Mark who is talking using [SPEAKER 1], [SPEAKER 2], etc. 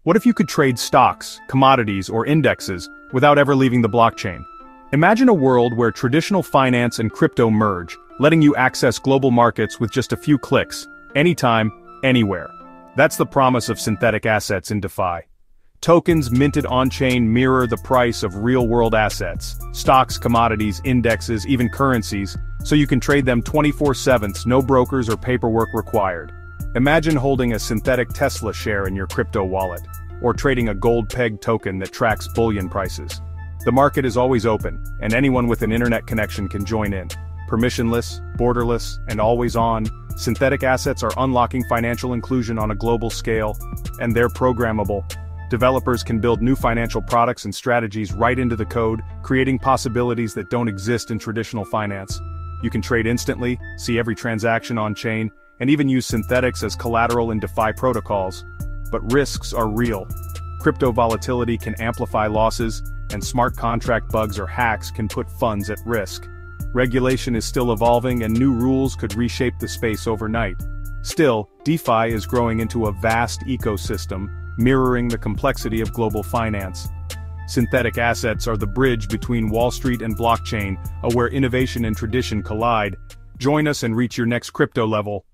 [SPEAKER 1] What if you could trade stocks, commodities, or indexes without ever leaving the blockchain? Imagine a world where traditional finance and crypto merge, letting you access global markets with just a few clicks, anytime, anywhere. That's the promise of synthetic assets in DeFi. Tokens minted on-chain mirror the price of real-world assets, stocks, commodities, indexes, even currencies, so you can trade them 24/7, no brokers or paperwork required. Imagine holding a synthetic Tesla share in your crypto wallet, or trading a gold-pegged token that tracks bullion prices. The market is always open, and anyone with an internet connection can join in. Permissionless, borderless, and always on, synthetic assets are unlocking financial inclusion on a global scale, and they're programmable. Developers can build new financial products and strategies right into the code, creating possibilities that don't exist in traditional finance. You can trade instantly, see every transaction on-chain, and even use synthetics as collateral in DeFi protocols. But risks are real. Crypto volatility can amplify losses, and smart contract bugs or hacks can put funds at risk. Regulation is still evolving, and new rules could reshape the space overnight. Still, DeFi is growing into a vast ecosystem, mirroring the complexity of global finance. Synthetic assets are the bridge between Wall Street and blockchain, where innovation and tradition collide. Join us and reach your next crypto level.